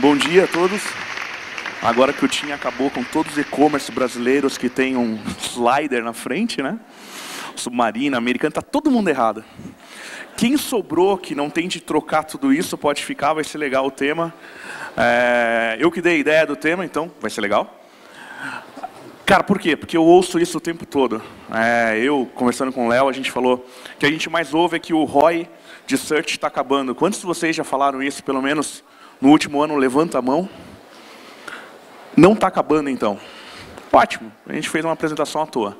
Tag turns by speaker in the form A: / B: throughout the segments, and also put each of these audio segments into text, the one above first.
A: Bom dia a todos. Agora que o Tim acabou com todos os e-commerce brasileiros que tem um slider na frente, né? Submarino, americano, tá todo mundo errado. Quem sobrou, que não tem de trocar tudo isso, pode ficar, vai ser legal o tema. Eu que dei a ideia do tema, então vai ser legal. Cara, por quê? Porque eu ouço isso o tempo todo. Eu, conversando com o Léo, a gente falou que a gente mais ouve é que o ROI de Search está acabando. Quantos de vocês já falaram isso, pelo menos no último ano? Levanta a mão. Não está acabando, então. Ótimo, a gente fez uma apresentação à toa.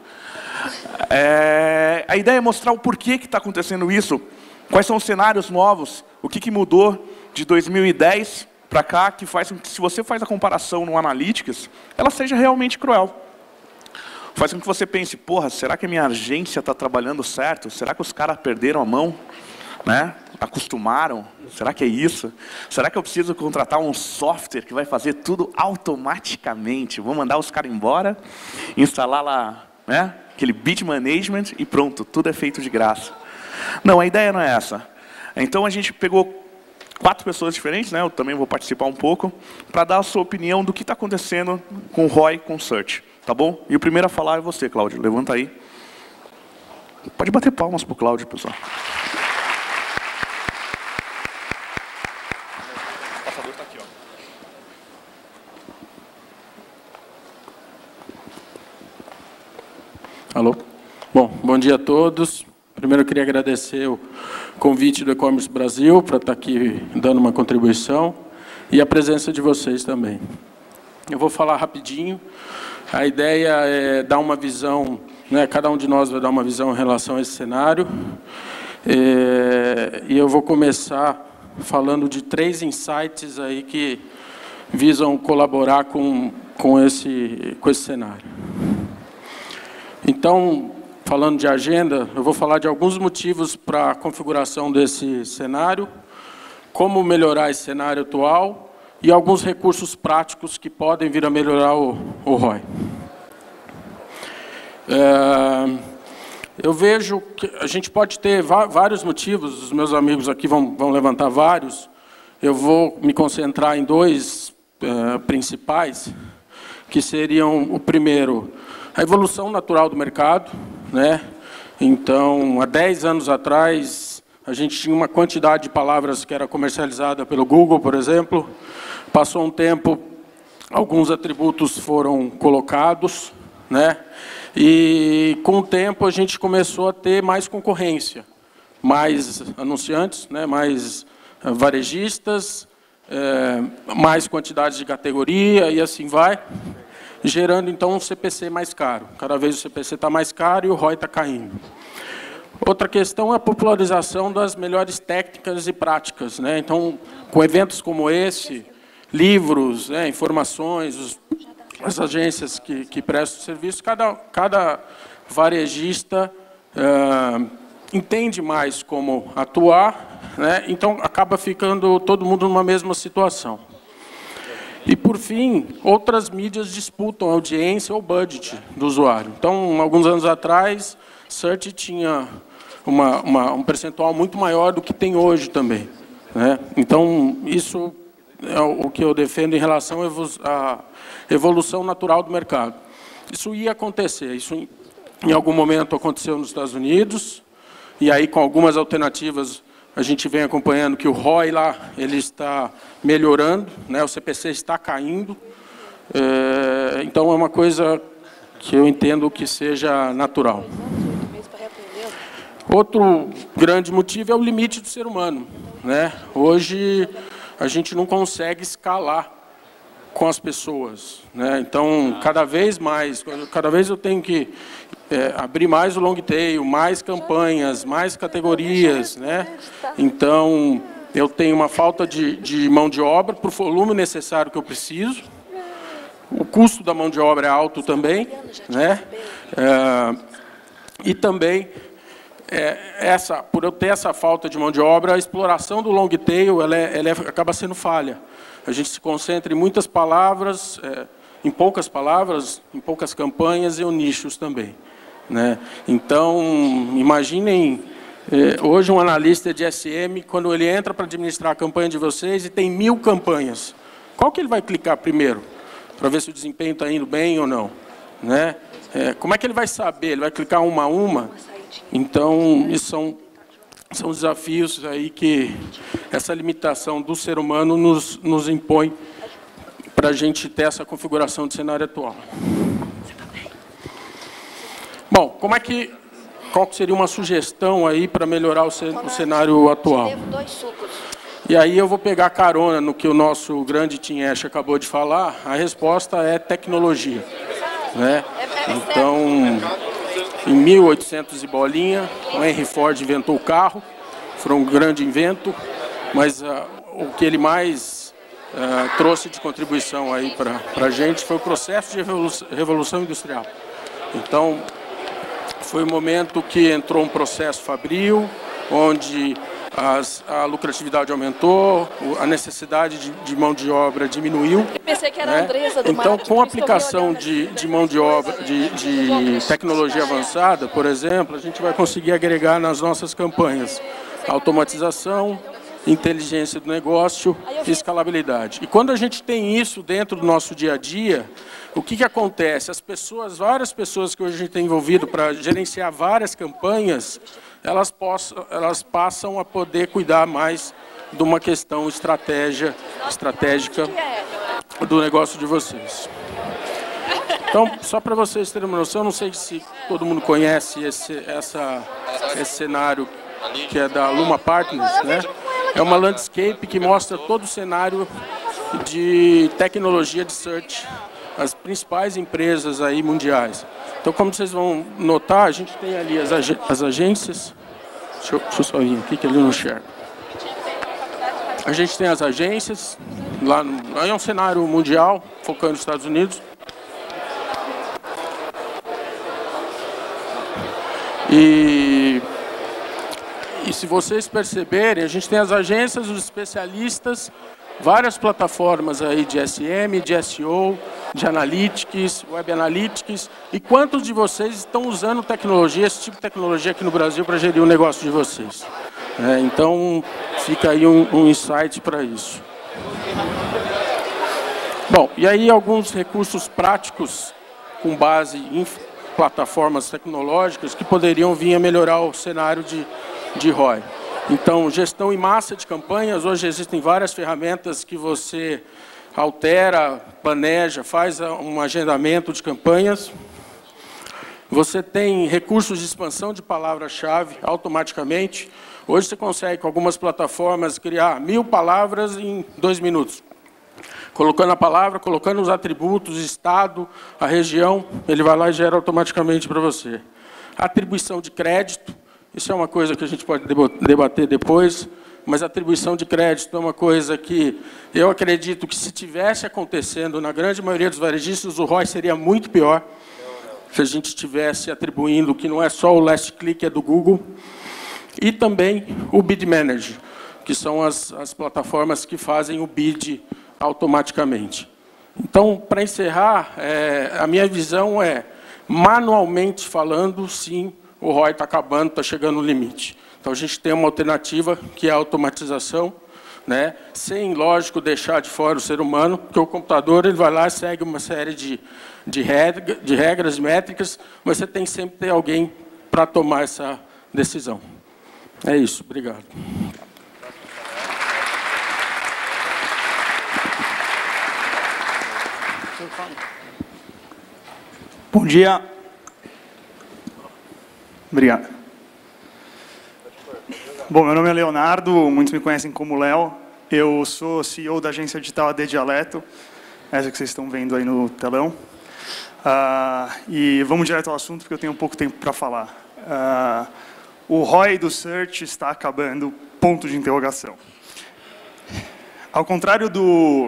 A: A ideia é mostrar o porquê que está acontecendo isso, quais são os cenários novos, o que mudou de 2010 para cá, que faz com que, se você faz a comparação no Analytics, ela seja realmente cruel. Faz com que você pense, porra, será que a minha agência está trabalhando certo? Será que os caras perderam a mão? Né? Acostumaram? Será que é isso? Será que eu preciso contratar um software que vai fazer tudo automaticamente? Vou mandar os caras embora, instalar lá, né, aquele bid management e pronto, tudo é feito de graça. Não, a ideia não é essa. Então a gente pegou 4 pessoas diferentes, né, eu também vou participar um pouco, para dar a sua opinião do que está acontecendo com o ROI, com o Search. Tá bom? E o primeiro a falar é você, Cláudio. Levanta aí. Pode bater palmas para o Cláudio, pessoal. O passador está aqui, ó.
B: Alô? Bom dia a todos. Primeiro eu queria agradecer o convite do E-Commerce Brasil para estar aqui dando uma contribuição e a presença de vocês também. Eu vou falar rapidinho. A ideia é dar uma visão, né, cada um de nós vai dar uma visão em relação a esse cenário. E eu vou começar falando de 3 insights aí que visam colaborar com esse cenário. Então, falando de agenda, eu vou falar de alguns motivos para a configuração desse cenário, como melhorar esse cenário atual e alguns recursos práticos que podem vir a melhorar o ROI. Eu vejo que a gente pode ter vários motivos, os meus amigos aqui vão levantar vários. Eu vou me concentrar em 2 principais, que seriam, o primeiro, a evolução natural do mercado, né? Então, há 10 anos atrás, a gente tinha uma quantidade de palavras que era comercializada pelo Google, por exemplo. Passou um tempo, alguns atributos foram colocados, né? E com o tempo a gente começou a ter mais concorrência, mais anunciantes, né? Mais varejistas, mais quantidade de categoria e assim vai, gerando então um CPC mais caro. Cada vez o CPC está mais caro e o ROI está caindo. Outra questão é a popularização das melhores técnicas e práticas, né? Então, com eventos como esse, livros, né, informações, as agências que prestam serviço, cada varejista entende mais como atuar, né? Então acaba ficando todo mundo numa mesma situação. E, por fim, outras mídias disputam a audiência ou budget do usuário. Então, alguns anos atrás, Search tinha um percentual muito maior do que tem hoje também, né? Então, isso é o que eu defendo em relação à evolução natural do mercado. Isso ia acontecer, isso em algum momento aconteceu nos Estados Unidos, e aí com algumas alternativas a gente vem acompanhando que o ROI lá ele está melhorando, né? O CPC está caindo, então é uma coisa que eu entendo que seja natural. Outro grande motivo é o limite do ser humano, né? Hoje a gente não consegue escalar com as pessoas, né? Então, cada vez eu tenho que abrir mais o long tail, mais campanhas, mais categorias, né? Então, eu tenho uma falta de mão de obra para o volume necessário que eu preciso. O custo da mão de obra é alto também, né? E também por eu ter essa falta de mão de obra, a exploração do long tail acaba sendo falha. A gente se concentra em muitas palavras, em poucas palavras, em poucas campanhas e em nichos também, né? Então, imaginem hoje um analista de SM, quando ele entra para administrar a campanha de vocês e tem 1000 campanhas. qual que ele vai clicar primeiro? Para ver se o desempenho está indo bem ou não, né? Como é que ele vai saber? Ele vai clicar uma a uma? Então, isso são desafios aí que essa limitação do ser humano nos impõe para a gente ter essa configuração de cenário atual. Bom, qual seria uma sugestão aí para melhorar o cenário atual? E aí eu vou pegar carona no que o nosso grande Tim Ash acabou de falar. A resposta é tecnologia, né? Então, em 1800 e bolinha, o Henry Ford inventou o carro. Foi um grande invento, mas o que ele mais trouxe de contribuição aí para a gente foi o processo de revolução industrial. Então, foi o momento que entrou um processo fabril, onde a lucratividade aumentou, a necessidade de mão de obra diminuiu.
C: Pensei que era a Andresa do
B: Então,
C: marketing,
B: com a aplicação de mão de obra, de tecnologia avançada, por exemplo, a gente vai conseguir agregar nas nossas campanhas automatização, inteligência do negócio e escalabilidade. E quando a gente tem isso dentro do nosso dia a dia, o que acontece? Várias pessoas que hoje a gente tem envolvido para gerenciar várias campanhas, elas passam a poder cuidar mais de uma questão estratégica do negócio de vocês. Então, só para vocês terem uma noção, não sei se todo mundo conhece esse cenário que é da Luma Partners, né? É uma landscape que mostra todo o cenário de tecnologia de search, as principais empresas aí mundiais. Então, como vocês vão notar, a gente tem ali as agências. Deixa eu só vir aqui, que ali eu não enxergo. A gente tem as agências, lá é um cenário mundial, focando nos Estados Unidos. E se vocês perceberem, a gente tem as agências, os especialistas, várias plataformas aí de SM, de SEO, de Analytics, Web Analytics. E quantos de vocês estão usando tecnologia, esse tipo de tecnologia aqui no Brasil para gerir o negócio de vocês? Então, fica aí um insight para isso. Bom, e aí alguns recursos práticos com base em plataformas tecnológicas que poderiam vir a melhorar o cenário de ROI. Então, gestão em massa de campanhas. Hoje existem várias ferramentas que você altera, planeja, faz um agendamento de campanhas. Você tem recursos de expansão de palavra-chave automaticamente. Hoje você consegue, com algumas plataformas, criar 1000 palavras em 2 minutos. Colocando a palavra, colocando os atributos, estado, a região, ele vai lá e gera automaticamente para você. Atribuição de crédito. Isso é uma coisa que a gente pode debater depois, mas a atribuição de crédito é uma coisa que eu acredito que, se tivesse acontecendo na grande maioria dos varejistas, o ROI seria muito pior se a gente estivesse atribuindo, que não é só o last click, é do Google, e também o Bid Manager, que são as plataformas que fazem o bid automaticamente. Então, para encerrar, a minha visão é, manualmente falando, sim, o ROI está acabando, está chegando no limite. Então, a gente tem uma alternativa, que é a automatização, né? Sem, lógico, deixar de fora o ser humano, porque o computador ele vai lá e segue uma série de regras, de métricas, mas você tem sempre ter alguém para tomar essa decisão. É isso. Obrigado.
D: Bom dia. Obrigado. Bom, meu nome é Leonardo, muitos me conhecem como Léo. Eu sou CEO da agência digital AD Dialeto, essa que vocês estão vendo aí no telão. E vamos direto ao assunto, porque eu tenho pouco tempo para falar. O ROI do Search está acabando, ponto de interrogação. Ao contrário do...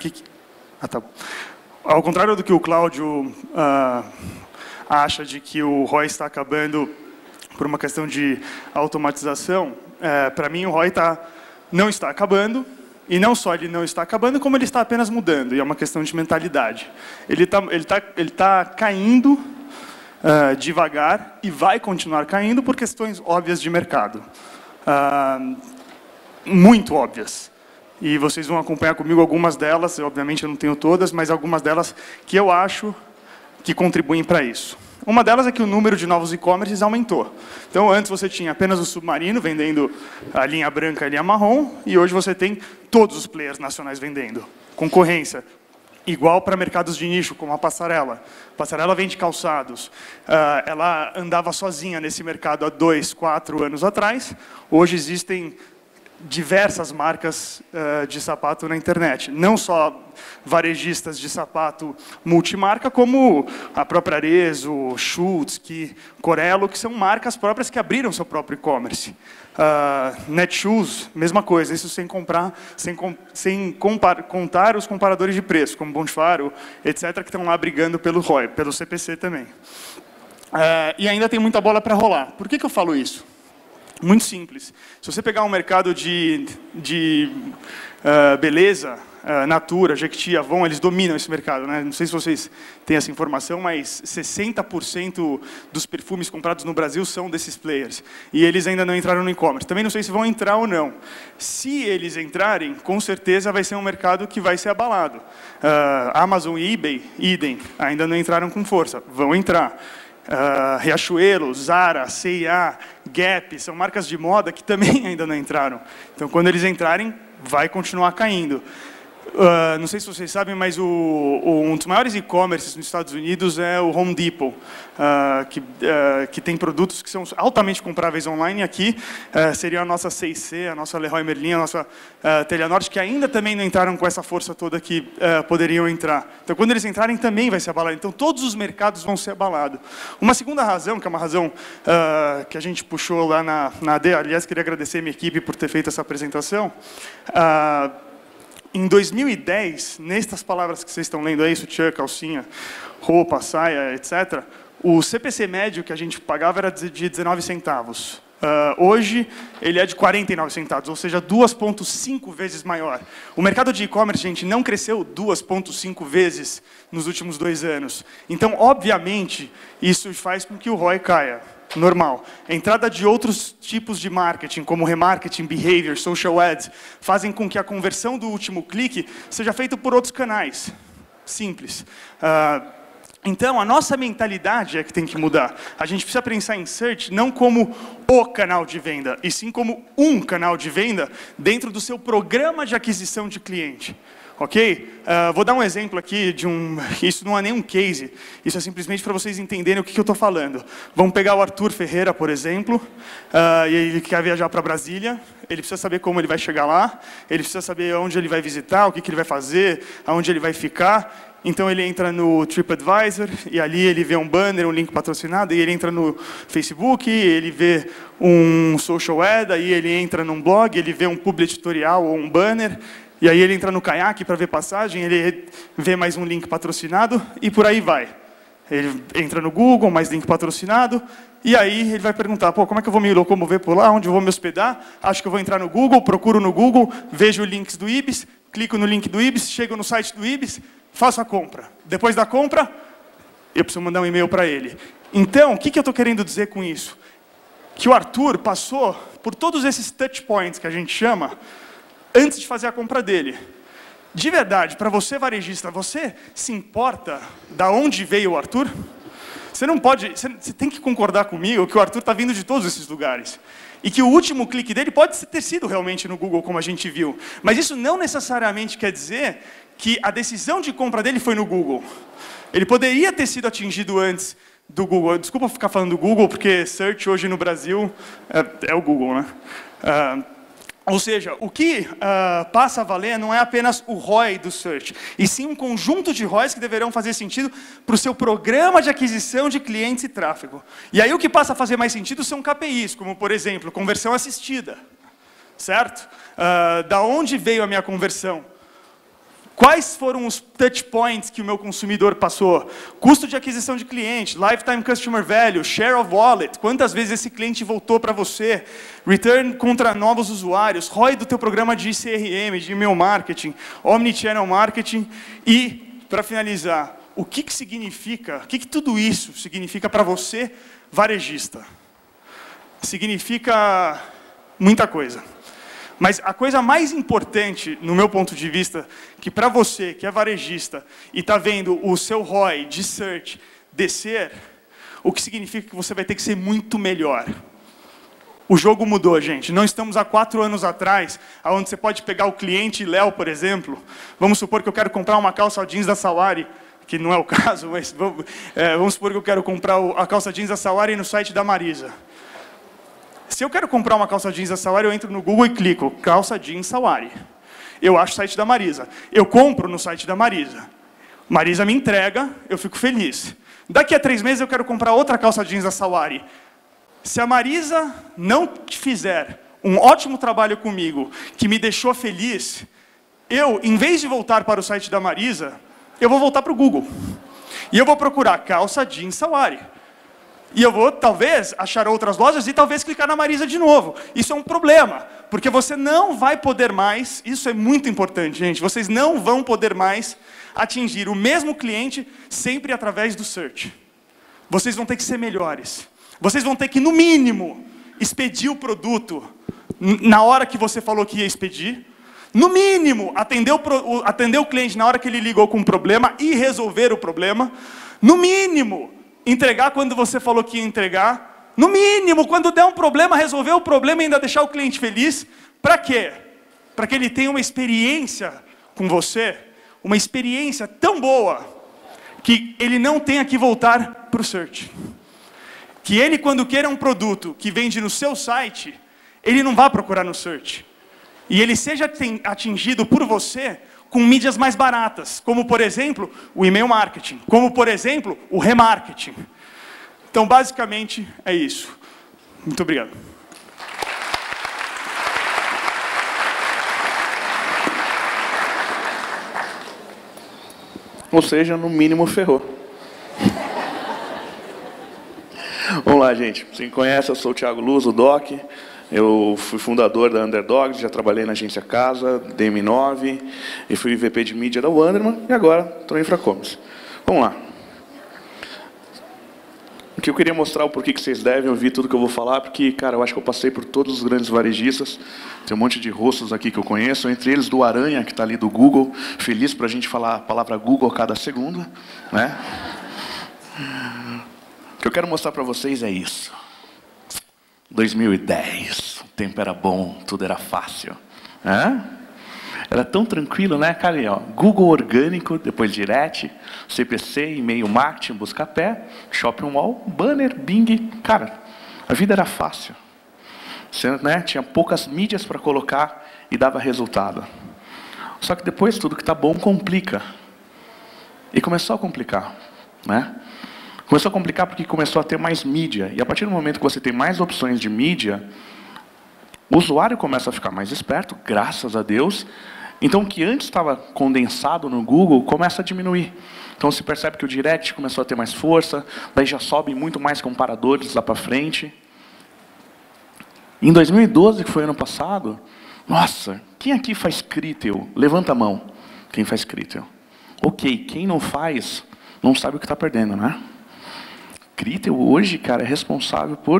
D: Ao contrário do que o Cláudio acha de que o ROI está acabando por uma questão de automatização, para mim o ROI não está acabando, e não só ele não está acabando, como ele está apenas mudando, e é uma questão de mentalidade. Ele tá caindo devagar e vai continuar caindo por questões óbvias de mercado. Muito óbvias. e vocês vão acompanhar comigo algumas delas, obviamente eu não tenho todas, mas algumas delas que eu acho que contribuem para isso. Uma delas é que o número de novos e-commerces aumentou. Então, antes você tinha apenas o Submarino vendendo a linha branca e a linha marrom, e hoje você tem todos os players nacionais vendendo. Concorrência igual para mercados de nicho, como a Passarela. A Passarela vende calçados. Ela andava sozinha nesse mercado há 2, 4 anos atrás. Hoje existem diversas marcas de sapato na internet. Não só varejistas de sapato multimarca, como a própria Arezzo, Schultz, Corello, que são marcas próprias que abriram seu próprio e-commerce. Netshoes, mesma coisa, isso sem contar os comparadores de preço, como Bonfaro, etc., que estão lá brigando pelo ROI, pelo CPC também. E ainda tem muita bola para rolar. Por que eu falo isso? Muito simples. Se você pegar um mercado de beleza, Natura, Jequiti, Avon, eles dominam esse mercado, né? Não sei se vocês têm essa informação, mas 60% dos perfumes comprados no Brasil são desses players. E eles ainda não entraram no e-commerce. Também não sei se vão entrar ou não. Se eles entrarem, com certeza vai ser um mercado que vai ser abalado. Amazon e eBay, idem, ainda não entraram com força. Vão entrar. Riachuelo, Zara, C&A, Gap, são marcas de moda que também ainda não entraram. Então, quando eles entrarem, vai continuar caindo. Não sei se vocês sabem, mas um dos maiores e-commerces nos Estados Unidos é o Home Depot, que tem produtos que são altamente compráveis online. Aqui seria a nossa C&C, a nossa Leroy Merlin, a nossa Telha Norte, que ainda também não entraram com essa força toda que poderiam entrar. Então, quando eles entrarem, também vai ser abalado. Então, todos os mercados vão ser abalados. Uma segunda razão, que é uma razão que a gente puxou lá na AD, aliás, queria agradecer a minha equipe por ter feito essa apresentação. Em 2010, nestas palavras que vocês estão lendo aí, sutiã, calcinha, roupa, saia, etc., o CPC médio que a gente pagava era de 19 centavos. Hoje, ele é de 49 centavos, ou seja, 2,5 vezes maior. O mercado de e-commerce, gente, não cresceu 2,5 vezes nos últimos 2 anos. Então, obviamente, isso faz com que o ROI caia. Normal. A entrada de outros tipos de marketing, como remarketing, behavior, social ads, fazem com que a conversão do último clique seja feita por outros canais. Simples. Então, a nossa mentalidade é que tem que mudar. A gente precisa pensar em search não como o canal de venda, e sim como um canal de venda dentro do seu programa de aquisição de cliente. Ok? Vou dar um exemplo aqui de isso não é nem um case, isso é simplesmente para vocês entenderem o que eu estou falando. Vamos pegar o Arthur Ferreira, por exemplo, e ele quer viajar para Brasília, ele precisa saber como ele vai chegar lá, ele precisa saber onde ele vai visitar, o que ele vai fazer, aonde ele vai ficar. Então ele entra no TripAdvisor, e ali ele vê um banner, um link patrocinado, e ele entra no Facebook, ele vê um social ad, aí ele entra num blog, ele vê um publi editorial ou um banner, e aí ele entra no Kayak para ver passagem, ele vê mais um link patrocinado, e por aí vai. Ele entra no Google, mais link patrocinado, e aí ele vai perguntar, pô, como é que eu vou me locomover por lá, onde eu vou me hospedar? Acho que eu vou entrar no Google, procuro no Google, vejo links do Ibis, clico no link do Ibis, chego no site do Ibis, faço a compra. Depois da compra, eu preciso mandar um e-mail para ele. Então, o que eu estou querendo dizer com isso? Que o Arthur passou por todos esses touch points que a gente chama, antes de fazer a compra dele. De verdade, para você varejista, você se importa da onde veio o Arthur? Você não pode, você tem que concordar comigo que o Arthur está vindo de todos esses lugares. E que o último clique dele pode ter sido realmente no Google, como a gente viu. Mas isso não necessariamente quer dizer que a decisão de compra dele foi no Google. Ele poderia ter sido atingido antes do Google. Desculpa ficar falando do Google, porque search hoje no Brasil é o Google, né? Ou seja, o que passa a valer não é apenas o ROI do search, e sim um conjunto de ROIs que deverão fazer sentido para o seu programa de aquisição de clientes e tráfego. E aí o que passa a fazer mais sentido são KPIs, como, por exemplo, conversão assistida. Certo? Da onde veio a minha conversão? Quais foram os touch points que o meu consumidor passou? Custo de aquisição de cliente, lifetime customer value, share of wallet, quantas vezes esse cliente voltou para você, return contra novos usuários, ROI do teu programa de CRM, de email marketing, omnichannel marketing e, para finalizar, o que significa, o que tudo isso significa para você, varejista? Significa muita coisa. Mas a coisa mais importante, no meu ponto de vista, que para você que é varejista e está vendo o seu ROI de search descer, o que significa que você vai ter que ser muito melhor. O jogo mudou, gente. Não estamos há 4 anos atrás, onde você pode pegar o cliente Léo, por exemplo. Vamos supor que eu quero comprar uma calça jeans da Sawari, que não é o caso, mas vamos supor que eu quero comprar a calça jeans da Sawari no site da Marisa. Se eu quero comprar uma calça jeans da Sawari, eu entro no Google e clico calça jeans Sawari. Eu acho o site da Marisa. Eu compro no site da Marisa. Marisa me entrega, eu fico feliz. Daqui a 3 meses eu quero comprar outra calça jeans da Sawari. Se a Marisa não fizer um ótimo trabalho comigo, que me deixou feliz, eu, em vez de voltar para o site da Marisa, eu vou voltar para o Google. E eu vou procurar calça jeans Sawari. E eu vou, talvez, achar outras lojas e talvez clicar na Marisa de novo. Isso é um problema, porque você não vai poder mais, isso é muito importante, gente, vocês não vão poder mais atingir o mesmo cliente sempre através do search. Vocês vão ter que ser melhores. Vocês vão ter que, no mínimo, expedir o produto na hora que você falou que ia expedir. No mínimo, atender o cliente na hora que ele ligou com um problema e resolver o problema. No mínimo, entregar quando você falou que ia entregar. No mínimo, quando der um problema, resolver o problema e ainda deixar o cliente feliz. Para quê? Para que ele tenha uma experiência com você, uma experiência tão boa, que ele não tenha que voltar para o search. Que ele, quando queira um produto que vende no seu site, ele não vá procurar no search. E ele seja atingido por você com mídias mais baratas, como, por exemplo, o e-mail marketing, como, por exemplo, o remarketing. Então, basicamente, é isso. Muito obrigado.
A: Ou seja, no mínimo ferrou. Vamos lá, gente. Você me conhece, eu sou o Thiago Luz, o Doc. Eu fui fundador da Underdogs, já trabalhei na agência Casa, DM9, e fui VP de mídia da Wanderman, e agora estou em Infracommerce. Vamos lá. O que eu queria mostrar, o porquê que vocês devem ouvir tudo que eu vou falar, porque, cara, eu acho que eu passei por todos os grandes varejistas, tem um monte de rostos aqui que eu conheço, entre eles do Aranha, que está ali do Google, feliz para a gente falar a palavra Google a cada segundo, né? O que eu quero mostrar para vocês é isso. 2010, o tempo era bom, tudo era fácil. Era tão tranquilo, né, cara? Ó, Google orgânico, depois direct, CPC, e-mail marketing, busca-pé, shopping mall, banner, Bing. Cara, a vida era fácil. Você, né, tinha poucas mídias para colocar e dava resultado. Só que depois tudo que está bom complica. E começou a complicar, né? Começou a complicar porque começou a ter mais mídia. E a partir do momento que você tem mais opções de mídia, o usuário começa a ficar mais esperto, graças a Deus. Então, o que antes estava condensado no Google começa a diminuir. Então, se percebe que o Direct começou a ter mais força, daí já sobe muito mais comparadores lá para frente. Em 2012, que foi ano passado, nossa, quem aqui faz Critel? Levanta a mão. Quem faz Critel? Ok, quem não faz, não sabe o que está perdendo, né? Critel hoje, cara, é responsável por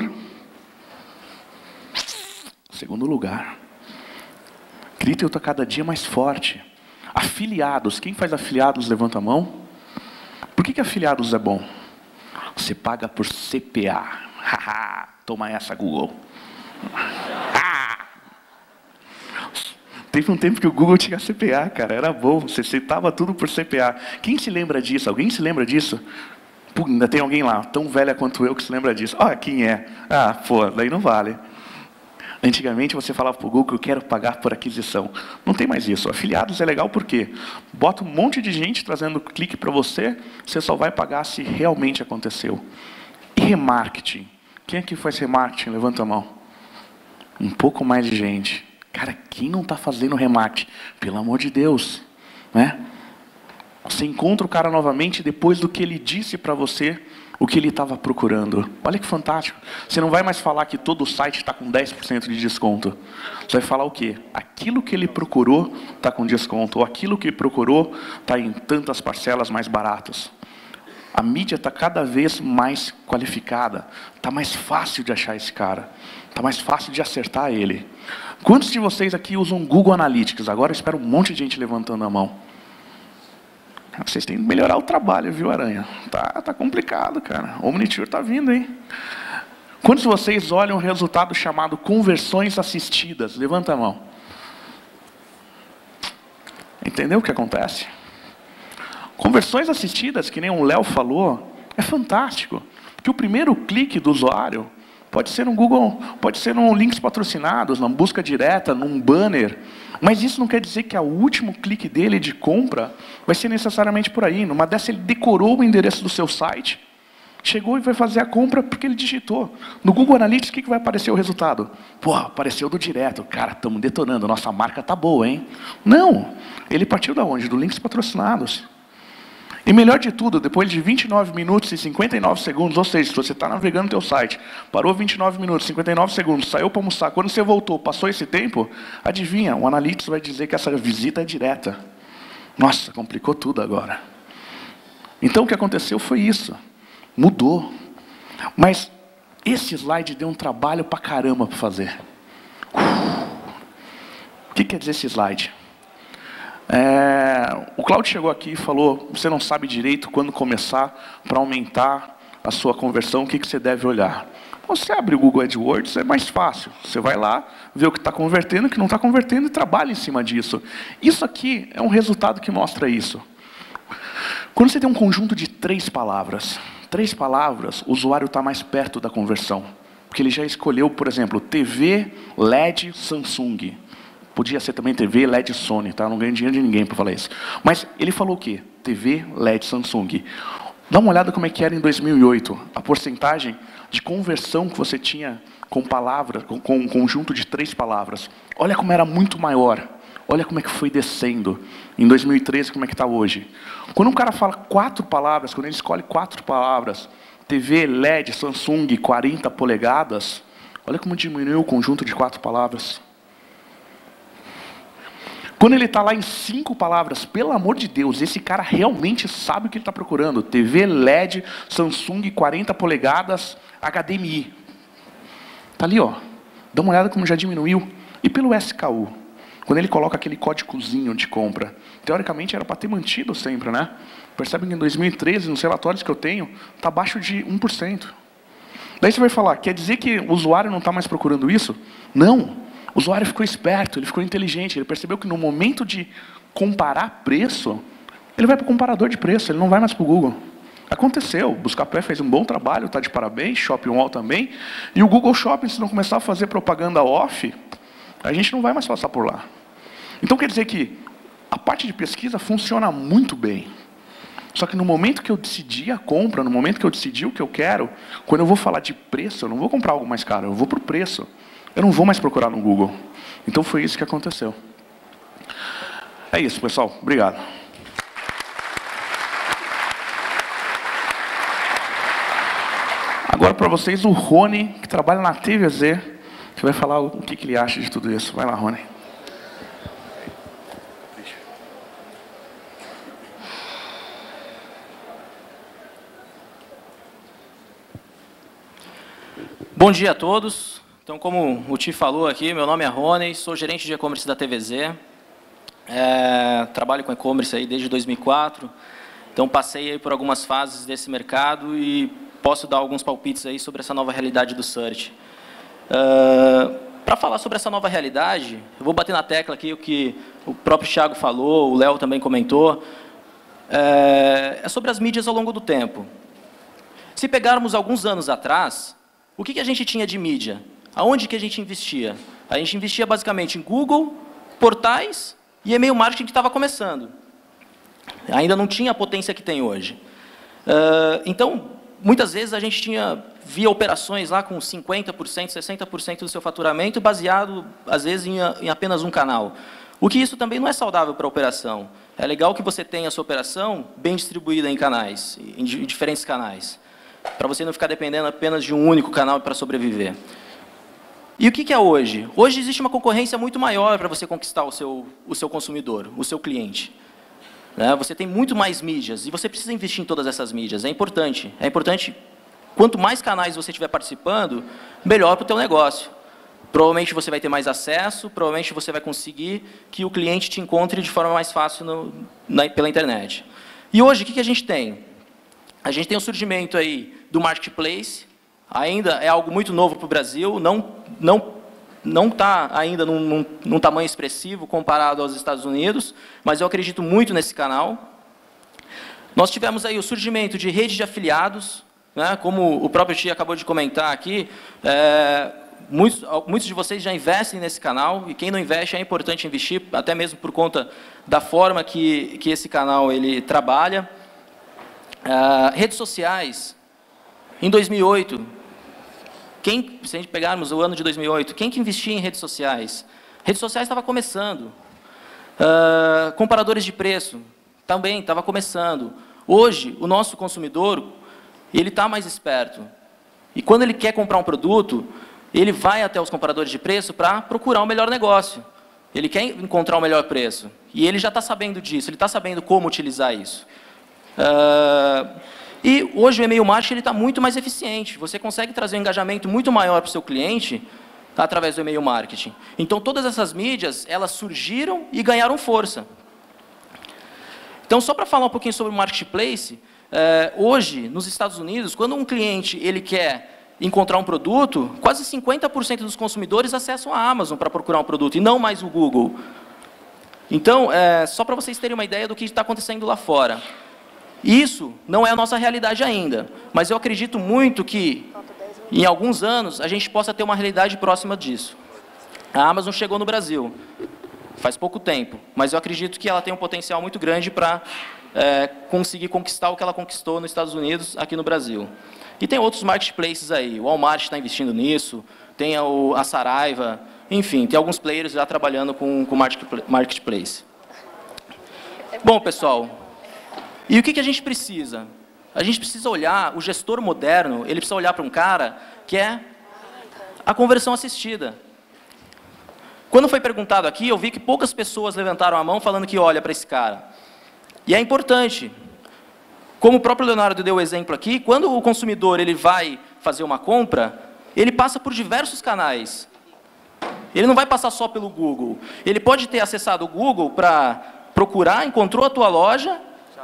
A: segundo lugar. Critel está cada dia mais forte. Afiliados, quem faz afiliados, levanta a mão. Por que afiliados é bom? Você paga por CPA. Toma essa, Google. Teve um tempo que o Google tinha CPA, cara, era bom. Você citava tudo por CPA. Quem se lembra disso? Alguém se lembra disso? Pô, ainda tem alguém lá, tão velha quanto eu, que se lembra disso. Quem é? Pô, daí não vale. Antigamente você falava para o Google, eu quero pagar por aquisição. Não tem mais isso. Afiliados é legal porque bota um monte de gente trazendo clique para você, você só vai pagar se realmente aconteceu. E remarketing? Quem aqui faz remarketing? Levanta a mão. Um pouco mais de gente. Cara, quem não está fazendo remarketing? Pelo amor de Deus, né? Você encontra o cara novamente depois do que ele disse para você o que ele estava procurando. Olha que fantástico. Você não vai mais falar que todo o site está com 10% de desconto. Você vai falar o quê? Aquilo que ele procurou está com desconto. Ou aquilo que ele procurou está em tantas parcelas mais baratas. A mídia está cada vez mais qualificada. Está mais fácil de achar esse cara. Está mais fácil de acertar ele. Quantos de vocês aqui usam Google Analytics? Agora eu espero um monte de gente levantando a mão. Vocês têm que melhorar o trabalho, viu, Aranha? Tá complicado, cara. O Omniture está vindo, hein? Quantos de vocês olham um resultado chamado conversões assistidas? Levanta a mão. Entendeu o que acontece? Conversões assistidas, que nem o Léo falou, é fantástico. Porque o primeiro clique do usuário pode ser no Google, pode ser num links patrocinados, na busca direta, num banner. Mas isso não quer dizer que o último clique dele de compra vai ser necessariamente por aí. Numa dessa ele decorou o endereço do seu site, chegou e vai fazer a compra porque ele digitou. No Google Analytics, o que vai aparecer o resultado? Pô, apareceu do direto. Cara, estamos detonando, nossa marca tá boa, hein? Não, ele partiu da onde? Do links patrocinados. E melhor de tudo, depois de 29 minutos e 59 segundos, ou seja, se você está navegando no teu site, parou 29 minutos, 59 segundos, saiu para almoçar, quando você voltou, passou esse tempo, adivinha, o Analytics vai dizer que essa visita é direta. Nossa, complicou tudo agora. Então o que aconteceu foi isso. Mudou. Mas esse slide deu um trabalho pra caramba para fazer. O que quer dizer esse slide? O Claudio chegou aqui e falou, você não sabe direito quando começar para aumentar a sua conversão, o que você deve olhar. Você abre o Google AdWords, é mais fácil. Você vai lá, vê o que está convertendo, o que não está convertendo e trabalha em cima disso. Isso aqui é um resultado que mostra isso. Quando você tem um conjunto de 3 palavras, o usuário está mais perto da conversão. Porque ele já escolheu, por exemplo, TV, LED, Samsung. Podia ser também TV, LED, Sony, tá? Eu não ganho dinheiro de ninguém para falar isso. Mas ele falou o quê? TV, LED, Samsung. Dá uma olhada como é que era em 2008. A porcentagem de conversão que você tinha com palavras, com um conjunto de 3 palavras. Olha como era muito maior. Olha como é que foi descendo. Em 2013, como é que está hoje. Quando um cara fala 4 palavras, quando ele escolhe 4 palavras, TV, LED, Samsung, 40 polegadas, olha como diminuiu o conjunto de 4 palavras. Quando ele está lá em 5 palavras, pelo amor de Deus, esse cara realmente sabe o que ele está procurando. TV, LED, Samsung, 40 polegadas, HDMI. Está ali, ó. Dá uma olhada como já diminuiu. E pelo SKU, quando ele coloca aquele códigozinho de compra, teoricamente era para ter mantido sempre, né? Percebem que em 2013, nos relatórios que eu tenho, está abaixo de 1%. Daí você vai falar, quer dizer que o usuário não está mais procurando isso? Não. O usuário ficou esperto, ele ficou inteligente, ele percebeu que no momento de comparar preço, ele vai para o comparador de preço, ele não vai mais para o Google. Aconteceu, o Buscapé fez um bom trabalho, está de parabéns, Shopping Wall também, e o Google Shopping, se não começar a fazer propaganda off, a gente não vai mais passar por lá. Então quer dizer que a parte de pesquisa funciona muito bem. Só que no momento que eu decidi a compra, no momento que eu decidi o que eu quero, quando eu vou falar de preço, eu não vou comprar algo mais caro, eu vou para o preço. Eu não vou mais procurar no Google. Então foi isso que aconteceu. É isso, pessoal. Obrigado. Agora para vocês o Rony, que trabalha na TVZ, que vai falar o que ele acha de tudo isso. Vai lá, Rony.
C: Bom dia a todos. Então, como o Ti falou aqui, meu nome é Rony, sou gerente de e-commerce da TVZ. Trabalho com e-commerce aí desde 2004. Então, passei aí por algumas fases desse mercado e posso dar alguns palpites aí sobre essa nova realidade do Search. Para falar sobre essa nova realidade, eu vou bater na tecla aqui o que o próprio Thiago falou, o Léo também comentou. É sobre as mídias ao longo do tempo. Se pegarmos alguns anos atrás, o que a gente tinha de mídia? Aonde que a gente investia? A gente investia basicamente em Google, portais e e-mail marketing que estava começando. Ainda não tinha a potência que tem hoje. Então, muitas vezes a gente via operações lá com 50%, 60% do seu faturamento baseado, às vezes, em apenas um canal. O que isso também não é saudável para a operação. É legal que você tenha a sua operação bem distribuída em canais, em diferentes canais, para você não ficar dependendo apenas de um único canal para sobreviver. E o que é hoje? Hoje existe uma concorrência muito maior para você conquistar o seu consumidor, o seu cliente. né? Você tem muito mais mídias e você precisa investir em todas essas mídias. É importante. É importante. Quanto mais canais você estiver participando, melhor para o teu negócio. Provavelmente você vai ter mais acesso, provavelmente você vai conseguir que o cliente te encontre de forma mais fácil pela internet. E hoje, o que a gente tem? A gente tem o surgimento aí do marketplace, ainda é algo muito novo para o Brasil, não está ainda num tamanho expressivo comparado aos Estados Unidos, mas eu acredito muito nesse canal. Nós tivemos aí o surgimento de rede de afiliados, né, como o próprio Tia acabou de comentar aqui, muitos de vocês já investem nesse canal, e quem não investe é importante investir, até mesmo por conta da forma que esse canal ele trabalha. Redes sociais, em 2008, se a gente pegarmos o ano de 2008, quem que investia em redes sociais? Redes sociais estava começando. Comparadores de preço, também estava começando. Hoje, o nosso consumidor, ele está mais esperto. E quando ele quer comprar um produto, ele vai até os comparadores de preço para procurar o melhor negócio. Ele quer encontrar o melhor preço. E ele já está sabendo disso, ele está sabendo como utilizar isso. E hoje o e-mail marketing está muito mais eficiente. Você consegue trazer um engajamento muito maior para o seu cliente através do e-mail marketing. Então, todas essas mídias, elas surgiram e ganharam força. Então, só para falar um pouquinho sobre o marketplace, hoje, nos Estados Unidos, quando um cliente ele quer encontrar um produto, quase 50% dos consumidores acessam a Amazon para procurar um produto, e não mais o Google. Então, só para vocês terem uma ideia do que está acontecendo lá fora. Isso não é a nossa realidade ainda, mas eu acredito muito que, em alguns anos, a gente possa ter uma realidade próxima disso. A Amazon chegou no Brasil, faz pouco tempo, mas eu acredito que ela tem um potencial muito grande para conseguir conquistar o que ela conquistou nos Estados Unidos, aqui no Brasil. E tem outros marketplaces aí, o Walmart está investindo nisso, tem a Saraiva, enfim, tem alguns players já trabalhando com marketplace. Bom, pessoal, e o que a gente precisa? A gente precisa olhar, o gestor moderno, ele precisa olhar para um cara que é a conversão assistida. Quando foi perguntado aqui, eu vi que poucas pessoas levantaram a mão falando que olha para esse cara. E é importante. Como o próprio Leonardo deu o exemplo aqui, quando o consumidor ele vai fazer uma compra, ele passa por diversos canais. Ele não vai passar só pelo Google. Ele pode ter acessado o Google para procurar, encontrou a tua loja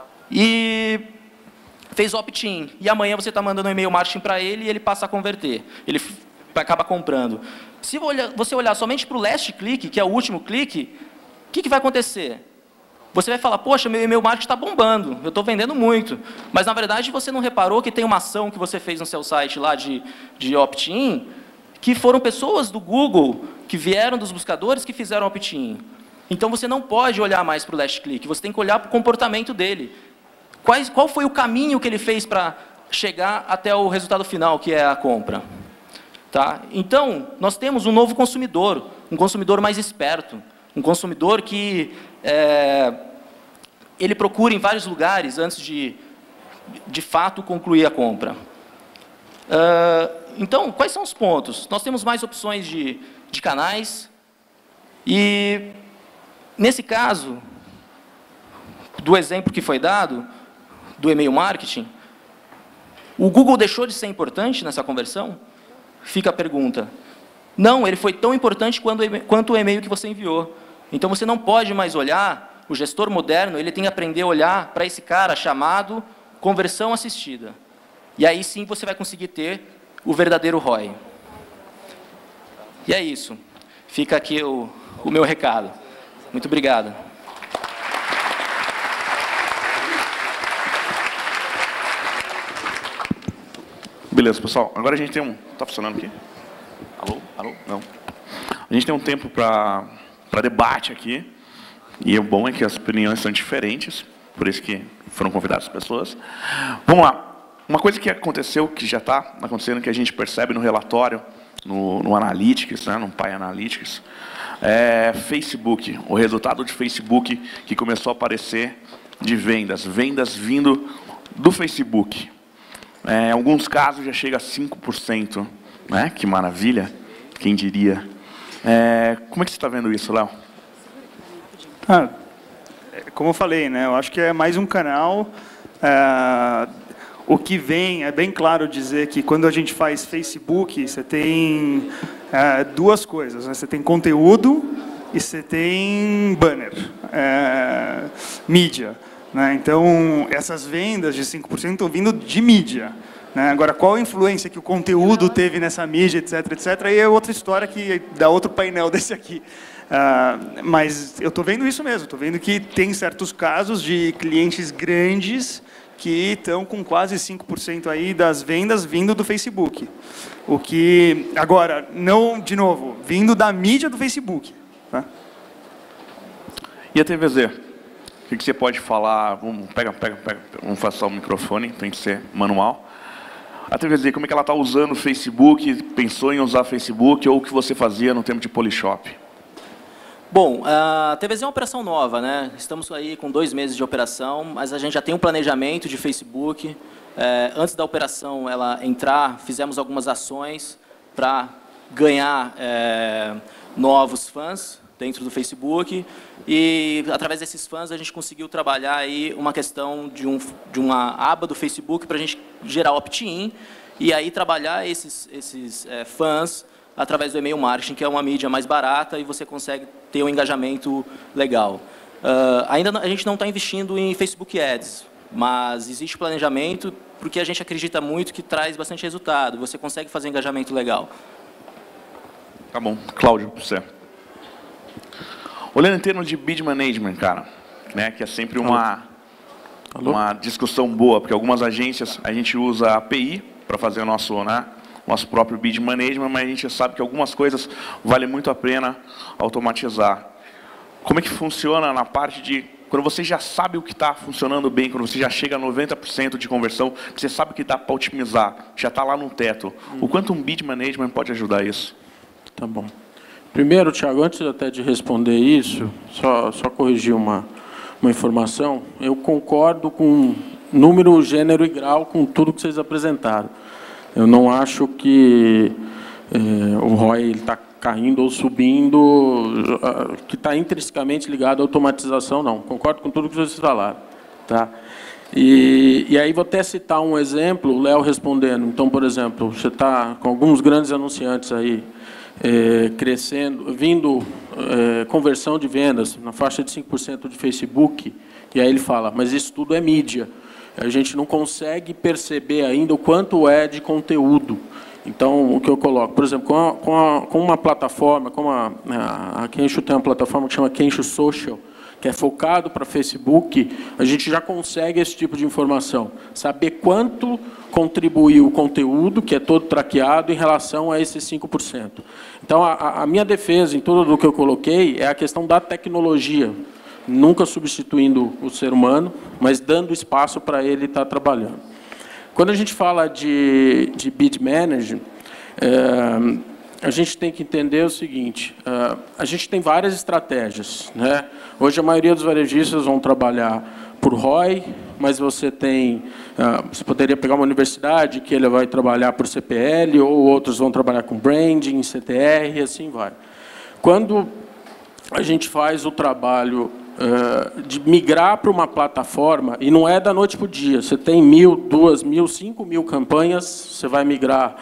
C: e fez opt-in. E amanhã você está mandando um e-mail marketing para ele e ele passa a converter. Ele acaba comprando. Se você olhar somente para o last click, que é o último clique, o que vai acontecer? Você vai falar, poxa, meu e-mail marketing está bombando, eu estou vendendo muito. Mas, na verdade, você não reparou que tem uma ação que você fez no seu site lá de opt-in, que foram pessoas do Google, que vieram dos buscadores, que fizeram opt-in. Então, você não pode olhar mais para o last click, você tem que olhar para o comportamento dele. Qual foi o caminho que ele fez para chegar até o resultado final, que é a compra? Tá? Então, nós temos um novo consumidor, um consumidor mais esperto, um consumidor que ele procura em vários lugares antes de fato, concluir a compra. Então, quais são os pontos? Nós temos mais opções de canais e, nesse caso, do exemplo que foi dado, do e-mail marketing, o Google deixou de ser importante nessa conversão? Fica a pergunta. Não, ele foi tão importante quanto o e-mail que você enviou. Então, você não pode mais olhar, o gestor moderno, ele tem que aprender a olhar para esse cara chamado conversão assistida. E aí sim você vai conseguir ter o verdadeiro ROI. E é isso. Fica aqui o meu recado. Muito obrigado.
A: Beleza, pessoal. Agora a gente tem um... Tá funcionando aqui? Alô? Alô? Não. A gente tem um tempo para debate aqui. E o bom é que as opiniões são diferentes. Por isso que foram convidadas as pessoas. Vamos lá. Uma coisa que aconteceu, que já está acontecendo, que a gente percebe no relatório, no Analytics, né, no Pi Analytics, é Facebook. O resultado de Facebook que começou a aparecer de vendas. Vendas vindo do Facebook. Em alguns casos já chega a 5%. Né? Que maravilha, quem diria. Como é que você está vendo isso, Léo?
D: como eu falei, né, eu acho que é mais um canal. O que vem, é bem claro dizer que quando a gente faz Facebook, você tem duas coisas, né? Você tem conteúdo e você tem banner, mídia. Né? Então, essas vendas de 5% estão vindo de mídia. Né? Agora, qual a influência que o conteúdo teve nessa mídia, etc., etc., aí é outra história que dá outro painel desse aqui. Mas eu estou vendo isso mesmo, estou vendo que tem certos casos de clientes grandes que estão com quase 5% aí das vendas vindo do Facebook. O que, agora, não, de novo, vindo da mídia do Facebook. Tá?
A: E a TVZ? O que você pode falar? Vamos passar o microfone, tem que ser manual. A TVZ, como é que ela está usando o Facebook? Pensou em usar Facebook ou o que você fazia no tempo de Polishop?
C: Bom, a TVZ é uma operação nova, né? Estamos aí com 2 meses de operação, mas a gente já tem um planejamento de Facebook. Antes da operação ela entrar, fizemos algumas ações para ganhar novos fãs dentro do Facebook, e através desses fãs a gente conseguiu trabalhar aí uma questão de uma aba do Facebook para a gente gerar opt-in e aí trabalhar esses fãs através do e-mail marketing, que é uma mídia mais barata e você consegue ter um engajamento legal. Ainda a gente não está investindo em Facebook Ads, mas existe planejamento porque a gente acredita muito que traz bastante resultado, você consegue fazer engajamento legal.
A: Tá bom. Cláudio, você. Olhando em termos de bid management, cara, né, que é sempre uma discussão boa, porque algumas agências a gente usa a API para fazer o nosso próprio bid management, mas a gente sabe que algumas coisas vale muito a pena automatizar. Como é que funciona na parte de quando você já sabe o que está funcionando bem, quando você já chega a 90% de conversão, você sabe que dá para otimizar, já está lá no teto. O quanto um bid management pode ajudar isso?
B: Tá bom. Primeiro, Thiago, antes até de responder isso, só corrigir uma informação. Eu concordo com número, gênero e grau com tudo que vocês apresentaram. Eu não acho que o ROI está caindo ou subindo, que está intrinsecamente ligado à automatização, não. Concordo com tudo que vocês falaram. Tá? E aí vou até citar um exemplo, o Léo respondendo. Então, por exemplo, você está com alguns grandes anunciantes aí, crescendo, conversão de vendas na faixa de 5% de Facebook, e aí ele fala, mas isso tudo é mídia. A gente não consegue perceber ainda o quanto é de conteúdo. Então, o que eu coloco, por exemplo, com uma plataforma, como a Kensho tem uma plataforma que chama Kensho Social, que é focado para Facebook, a gente já consegue esse tipo de informação. Saber quanto contribuiu o conteúdo, que é todo traqueado, em relação a esses 5%. Então, a minha defesa em tudo o que eu coloquei é a questão da tecnologia, nunca substituindo o ser humano, mas dando espaço para ele estar trabalhando. Quando a gente fala de bid manager, a gente tem que entender o seguinte, a gente tem várias estratégias. Né? Hoje, a maioria dos varejistas vão trabalhar por ROI, mas você poderia pegar uma universidade que ele vai trabalhar por CPL, ou outros vão trabalhar com branding, CTR, e assim vai. Quando a gente faz o trabalho de migrar para uma plataforma, e não é da noite para o dia, você tem 1.000, 2.000, 5.000 campanhas, você vai migrar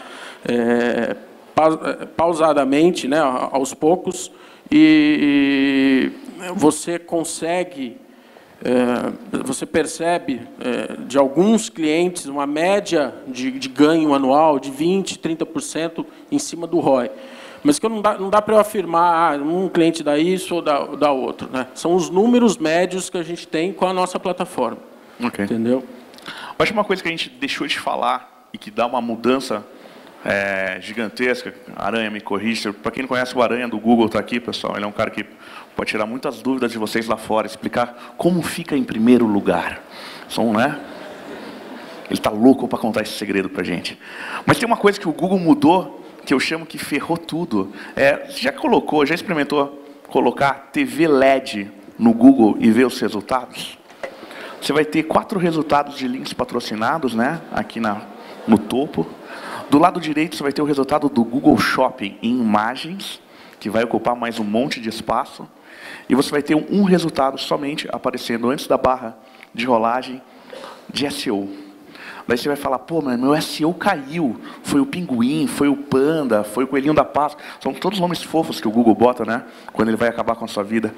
B: pausadamente, né, aos poucos, e você consegue, você percebe de alguns clientes uma média de ganho anual de 20%, 30% em cima do ROI. Mas que não dá para eu afirmar, um cliente dá isso ou dá outro. Né? São os números médios que a gente tem com a nossa plataforma.
A: Okay.
B: Entendeu?
A: Eu acho uma coisa que a gente deixou de falar e que dá uma mudança gigantesca. Aranha, me corrija. Para quem não conhece o Aranha do Google, está aqui, pessoal. Ele é um cara que pode tirar muitas dúvidas de vocês lá fora, explicar como fica em primeiro lugar. Né? Ele está louco para contar esse segredo para a gente. Mas tem uma coisa que o Google mudou, que eu chamo que ferrou tudo. Já experimentou colocar TV LED no Google e ver os resultados? Você vai ter 4 resultados de links patrocinados, né? Aqui no topo. Do lado direito, você vai ter o resultado do Google Shopping em imagens, que vai ocupar mais um monte de espaço. e você vai ter um resultado somente aparecendo antes da barra de rolagem de SEO. Daí você vai falar, pô, mas meu SEO caiu, foi o pinguim, foi o panda, foi o coelhinho da Páscoa. São todos nomes fofos que o Google bota, né? Quando ele vai acabar com a sua vida.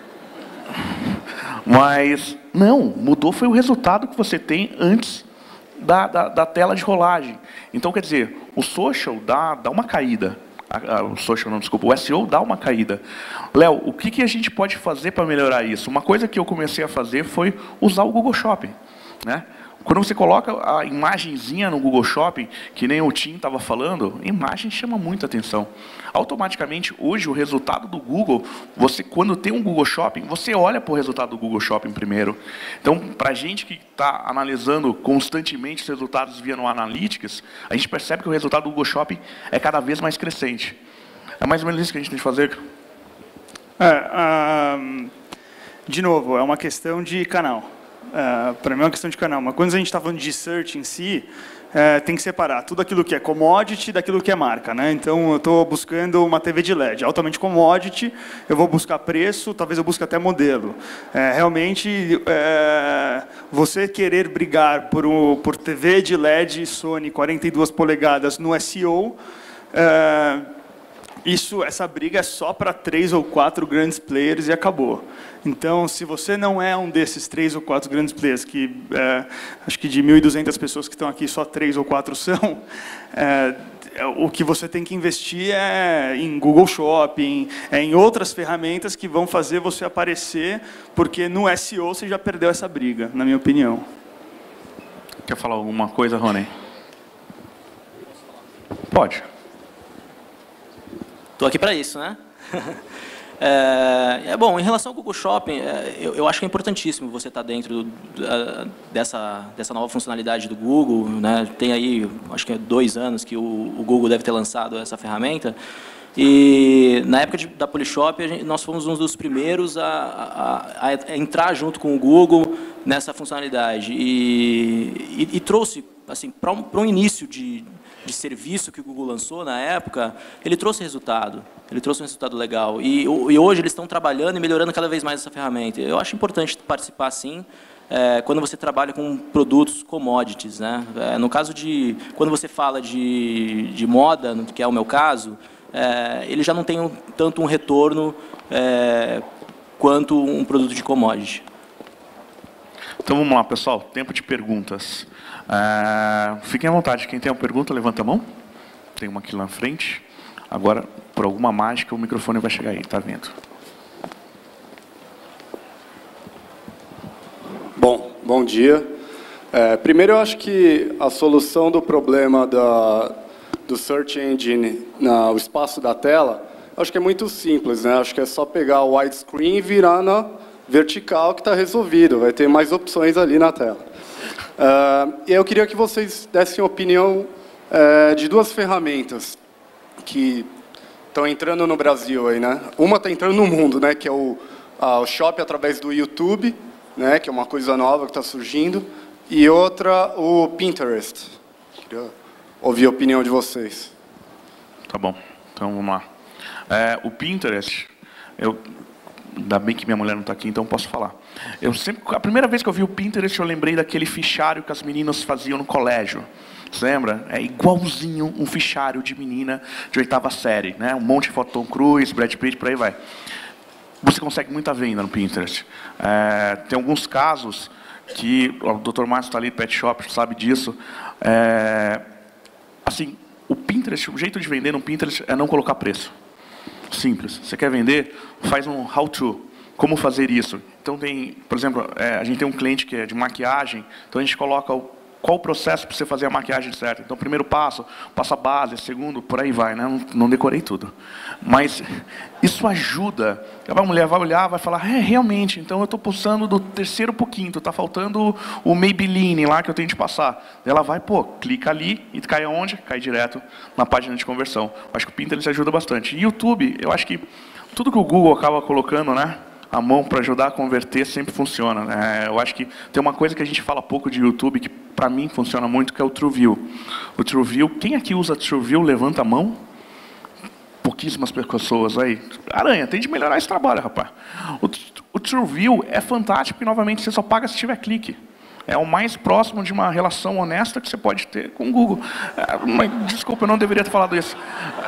A: Mas, não, mudou foi o resultado que você tem antes da tela de rolagem. Então, quer dizer, o social dá uma caída. O social não, desculpa, o SEO dá uma caída. Léo, o que a gente pode fazer para melhorar isso? Uma coisa que eu comecei a fazer foi usar o Google Shopping, né? Quando você coloca a imagenzinha no Google Shopping, que nem o Tim estava falando, a imagem chama muita atenção. Automaticamente, hoje, o resultado do Google, você, quando tem um Google Shopping, você olha para o resultado do Google Shopping primeiro. Então, para a gente que está analisando constantemente os resultados via no Analytics, a gente percebe que o resultado do Google Shopping é cada vez mais crescente. É mais ou menos isso que a gente tem que fazer?
D: De novo, é uma questão de canal. Para mim é uma questão de canal, mas quando a gente está falando de search em si, tem que separar tudo aquilo que é commodity daquilo que é marca, né? Então, eu estou buscando uma TV de LED, altamente commodity, eu vou buscar preço, talvez eu busque até modelo. Realmente, você querer brigar por TV de LED Sony 42 polegadas no SEO, essa briga é só para 3 ou 4 grandes players e acabou. Então, se você não é um desses 3 ou 4 grandes players, que acho que de 1.200 pessoas que estão aqui, só 3 ou 4 são, o que você tem que investir é em Google Shopping, em outras ferramentas que vão fazer você aparecer, porque no SEO você já perdeu essa briga, na minha opinião.
A: Quer falar alguma coisa, Rony? Pode.
C: Estou aqui para isso, né? Bom, em relação ao Google Shopping, eu acho que é importantíssimo você estar dentro dessa nova funcionalidade do Google, né? Tem aí, acho que 2 anos que o Google deve ter lançado essa ferramenta. E na época da Polishop, nós fomos um dos primeiros a entrar junto com o Google nessa funcionalidade. E trouxe, assim, para um início de serviço que o Google lançou na época, ele trouxe resultado. Ele trouxe um resultado legal. E hoje eles estão trabalhando e melhorando cada vez mais essa ferramenta. Eu acho importante participar, sim, quando você trabalha com produtos commodities, né? No caso quando você fala de moda, que é o meu caso, ele já não tem tanto um retorno quanto um produto de commodity.
A: Então vamos lá, pessoal. Tempo de perguntas. Fiquem à vontade. Quem tem uma pergunta, levanta a mão. Tem uma aqui lá na frente. Agora, por alguma mágica, o microfone vai chegar aí. Está vendo?
E: Bom dia. Primeiro, eu acho que a solução do problema do Search Engine no espaço da tela, acho que é muito simples, né? Acho que é só pegar o widescreen e virar na vertical que está resolvido. Vai ter mais opções ali na tela. E eu queria que vocês dessem opinião de 2 ferramentas que estão entrando no Brasil aí, né? Uma está entrando no mundo, né? Que é o Shop através do YouTube, né? Que é uma coisa nova que está surgindo, e outra o Pinterest. Queria ouvir a opinião de vocês.
A: Tá bom. Então vamos lá. O Pinterest, ainda bem que minha mulher não está aqui, então posso falar. A primeira vez que eu vi o Pinterest, eu lembrei daquele fichário que as meninas faziam no colégio. Você lembra? É igualzinho um fichário de menina de 8ª série, né? Um monte de foto Tom Cruise, Brad Pitt, por aí vai. Você consegue muita venda no Pinterest. Tem alguns casos que o Dr. Márcio está ali, Pet Shop, sabe disso. Assim, o Pinterest, o jeito de vender no Pinterest é não colocar preço. Simples. Você quer vender? Faz um how-to. Como fazer isso? Então, por exemplo, a gente tem um cliente que é de maquiagem, então a gente coloca qual o processo para você fazer a maquiagem certa. Então, primeiro passo a base, segundo, por aí vai, né? Não decorei tudo. Mas isso ajuda. A mulher vai olhar, vai falar, realmente, então eu estou pulsando do 3º para o 5º, está faltando o Maybelline lá que eu tenho de passar. Ela vai, clica ali e cai aonde? Cai direto na página de conversão. Acho que o Pinterest ajuda bastante. E YouTube, eu acho que tudo que o Google acaba colocando, né? A mão para ajudar a converter sempre funciona. Eu acho que tem uma coisa que a gente fala pouco de YouTube, que para mim funciona muito, que é o TrueView. O TrueView, quem aqui usa TrueView, levanta a mão? pouquíssimas pessoas aí. Aranha, tem de melhorar esse trabalho, rapaz. O TrueView é fantástico e, novamente, você só paga se tiver clique. É o mais próximo de uma relação honesta que você pode ter com o Google. Mas, desculpa, eu não deveria ter falado isso.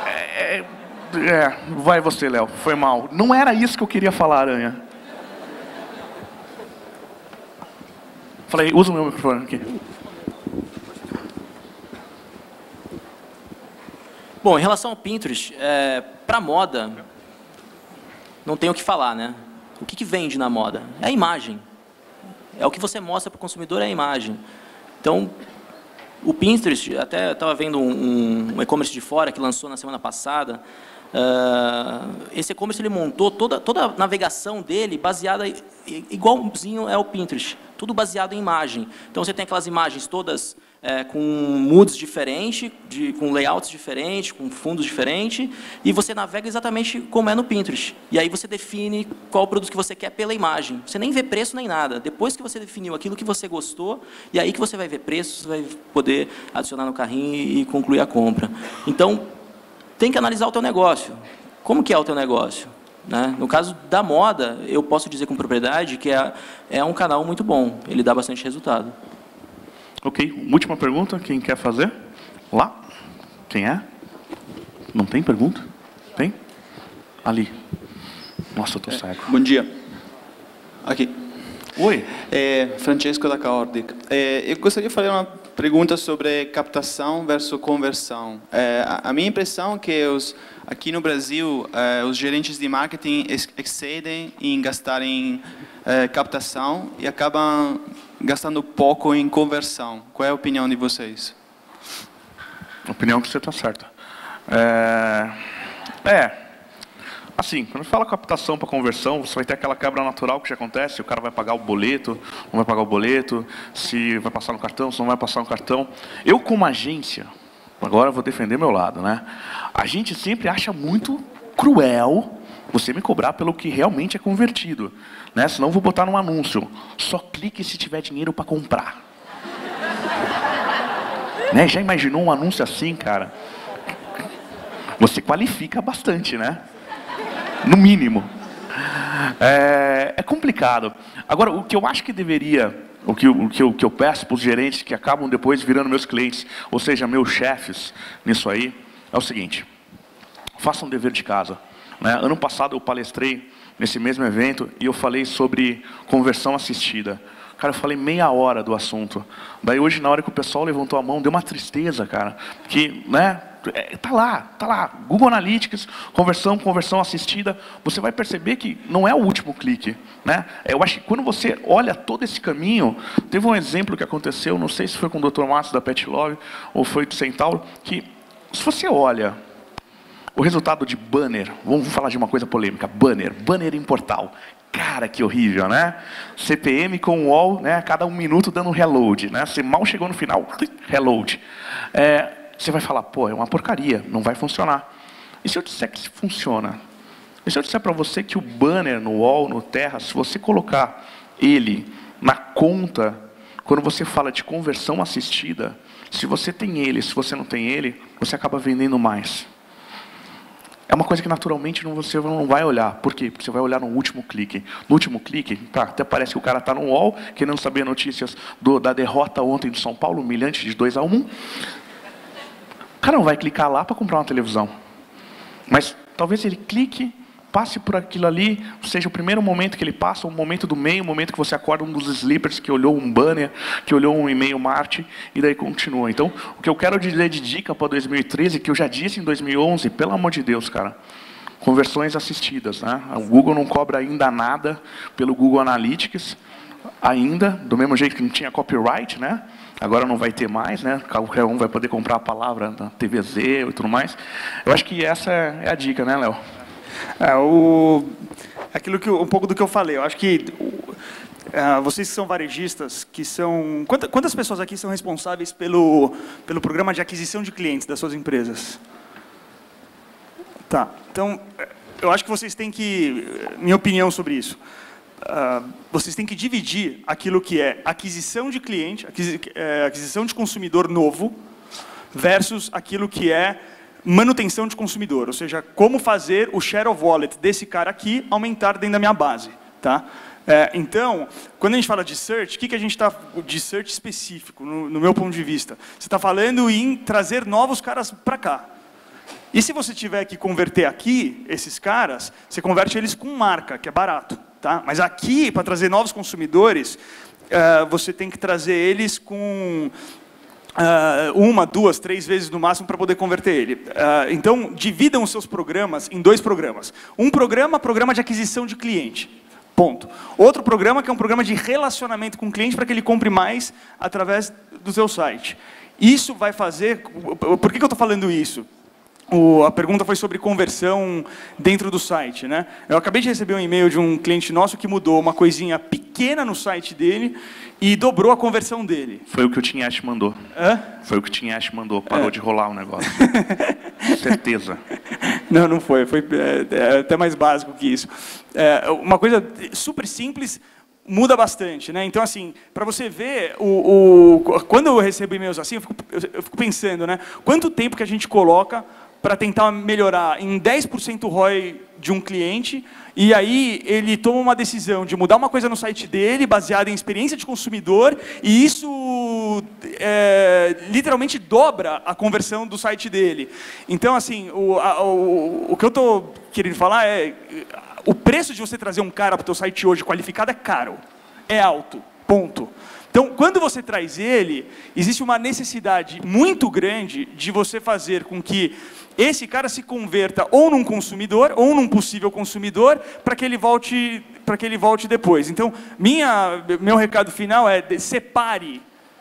A: Vai você, Léo. Foi mal. Não era isso que eu queria falar, Aranha. Falei, usa o meu microfone aqui.
C: Bom, em relação ao Pinterest, para moda, não tem o que falar, né? O que vende na moda? É a imagem. É o que você mostra para o consumidor, é a imagem. Então, o Pinterest, até estava vendo um e-commerce de fora que lançou na semana passada. Esse e-commerce ele montou toda a navegação dele baseada igualzinho é o Pinterest, tudo baseado em imagem. Então você tem aquelas imagens todas com moods diferentes, com layouts diferentes, com fundos diferentes, e você navega exatamente como é no Pinterest. E aí você define qual produto que você quer pela imagem. Você nem vê preço nem nada. Depois que você definiu aquilo que você gostou, e aí que você vai ver preço, você vai poder adicionar no carrinho e concluir a compra. Então, tem que analisar o teu negócio. Como que é o teu negócio? Né? No caso da moda, eu posso dizer com propriedade que é um canal muito bom. Ele dá bastante resultado.
A: Ok, última pergunta. Quem quer fazer? Lá? Quem é? Não tem pergunta? Tem? Ali. Nossa, eu tô cego.
F: Bom dia. Aqui.
A: Oi.
F: Francesco da Caordic. Eu gostaria de fazer uma pergunta sobre captação versus conversão. A minha impressão é que aqui no Brasil, os gerentes de marketing excedem em gastar em captação e acabam gastando pouco em conversão. Qual é a opinião de vocês?
A: A opinião que você está certa. Assim, quando fala captação para conversão, você vai ter aquela quebra natural que já acontece, o cara vai pagar o boleto, não vai pagar o boleto, se vai passar no cartão, se não vai passar no cartão. Eu, como agência, agora eu vou defender meu lado, né? A gente sempre acha muito cruel você me cobrar pelo que realmente é convertido, né? Senão eu vou botar num anúncio, só clique se tiver dinheiro para comprar. Né? Já imaginou um anúncio assim, cara? Você qualifica bastante, né? No mínimo. É complicado. Agora, o que eu acho que deveria, o que eu peço para os gerentes que acabam depois virando meus clientes, ou seja, meus chefes nisso aí, é o seguinte: façam um dever de casa. Né? Ano passado eu palestrei nesse mesmo evento e eu falei sobre conversão assistida. Cara, eu falei meia hora do assunto. Daí hoje, na hora que o pessoal levantou a mão, deu uma tristeza, cara. Porque, né? Tá lá. Google Analytics, conversão assistida. Você vai perceber que não é o último clique, né? Eu acho que quando você olha todo esse caminho, teve um exemplo que aconteceu, não sei se foi com o Dr. Márcio da Pet Love ou foi do Centauro, que se você olha o resultado de banner, vamos falar de uma coisa polêmica, banner em portal. Cara, que horrível, né? CPM com UOL, né? Cada 1 minuto dando um reload, né? Você mal chegou no final, reload. Você vai falar, pô, é uma porcaria, não vai funcionar. E se eu disser que funciona? E se eu disser para você que o banner no UOL, no Terra, se você colocar ele na conta, quando você fala de conversão assistida, se você tem ele, se você não tem ele, você acaba vendendo mais. É uma coisa que naturalmente você não vai olhar. Por quê? Porque você vai olhar no último clique. No último clique, tá, até parece que o cara está no UOL, querendo saber notícias da derrota ontem do São Paulo, humilhante de 2-1. O cara não vai clicar lá para comprar uma televisão. Mas talvez ele clique, passe por aquilo ali, seja o primeiro momento que ele passa, o momento do meio, o momento que você acorda, um dos sleepers que olhou um banner, que olhou um e-mail marketing, e daí continua. Então, o que eu quero dizer de dica para 2013, que eu já disse em 2011, pelo amor de Deus, cara, conversões assistidas, né? O Google não cobra ainda nada pelo Google Analytics, ainda, do mesmo jeito que não tinha copyright, né? Agora não vai ter mais, né? Qualquer um vai poder comprar a palavra na TVZ e tudo mais. Eu acho que essa é a dica, né, Léo?
D: Um pouco do que eu falei. Eu acho que vocês que são varejistas, que são... Quantas pessoas aqui são responsáveis pelo programa de aquisição de clientes das suas empresas? Tá. Então, eu acho que vocês têm que... Minha opinião sobre isso. Vocês têm que dividir aquilo que é aquisição de cliente, aquisição de consumidor novo, versus aquilo que é manutenção de consumidor, ou seja, como fazer o share of wallet desse cara aqui aumentar dentro da minha base. Tá? Então, quando a gente fala de search, o que a gente está de search específico, no meu ponto de vista? Você está falando em trazer novos caras para cá. E se você tiver que converter aqui esses caras, você converte eles com marca, que é barato. Tá? Mas aqui, para trazer novos consumidores, você tem que trazer eles com 1, 2, 3 vezes no máximo para poder converter ele. Então, dividam os seus programas em 2 programas. Um programa de aquisição de cliente. Ponto. Outro programa que é um programa de relacionamento com o cliente para que ele compre mais através do seu site. Isso vai fazer... Por que eu estou falando isso? A pergunta foi sobre conversão dentro do site, né? Eu acabei de receber um e-mail de um cliente nosso que mudou uma coisinha pequena no site dele e dobrou a conversão dele.
A: Foi o que o Tim Ash mandou. Foi o que o Tim Ash mandou. Parou de rolar o negócio. Certeza.
D: Não foi. Foi até mais básico que isso. Uma coisa super simples muda bastante, né? Então, assim, para você ver, quando eu recebo e-mails assim, eu fico pensando, né? Quanto tempo que a gente coloca para tentar melhorar em 10% o ROI de um cliente, e aí ele toma uma decisão de mudar uma coisa no site dele, baseada em experiência de consumidor, e isso literalmente dobra a conversão do site dele. Então, assim, o que eu estou querendo falar é, o preço de você trazer um cara para o teu site hoje qualificado é caro, é alto, ponto. Então, quando você traz ele, existe uma necessidade muito grande de você fazer com que esse cara se converta ou num consumidor, ou num possível consumidor, para que ele volte depois. Então, meu recado final é separe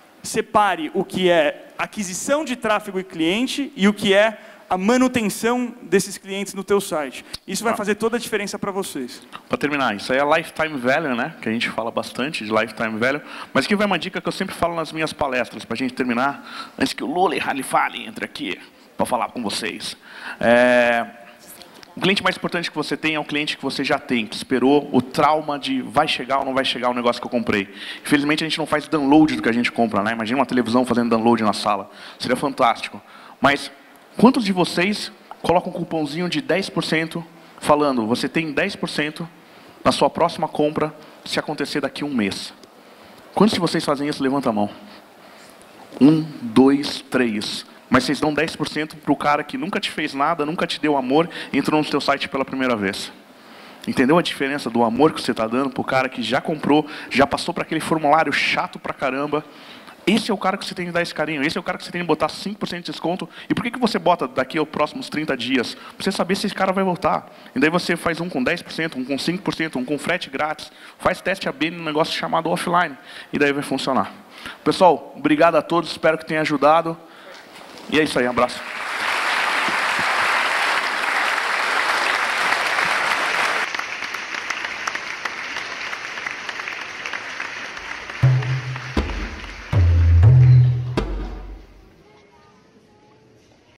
D: o que é aquisição de tráfego e cliente e o que é a manutenção desses clientes no teu site. Isso vai fazer toda a diferença para vocês.
A: Para terminar, isso aí é lifetime value, né? Que a gente fala bastante de lifetime value. Mas aqui vai uma dica que eu sempre falo nas minhas palestras, para a gente terminar, antes que o Lula e Halifali entrem aqui para falar com vocês. O cliente mais importante que você tem é o cliente que você já tem, que esperou o trauma de vai chegar ou não vai chegar o negócio que eu comprei. Infelizmente, a gente não faz download do que a gente compra, né? Imagina uma televisão fazendo download na sala. Seria fantástico. Mas quantos de vocês colocam um cupomzinho de 10% falando, você tem 10% na sua próxima compra se acontecer daqui a um mês? Quantos de vocês fazem isso? Levanta a mão. 1, 2, 3. Mas vocês dão 10% para o cara que nunca te fez nada, nunca te deu amor, entrou no seu site pela primeira vez. Entendeu a diferença do amor que você está dando para o cara que já comprou, já passou para aquele formulário chato pra caramba? Esse é o cara que você tem que dar esse carinho, esse é o cara que você tem que botar 5% de desconto. E por que você bota daqui aos próximos 30 dias? Para você saber se esse cara vai voltar. E daí você faz um com 10%, um com 5%, um com frete grátis. Faz teste AB num negócio chamado offline. E daí vai funcionar. Pessoal, obrigado a todos, espero que tenha ajudado. E é isso aí, um abraço.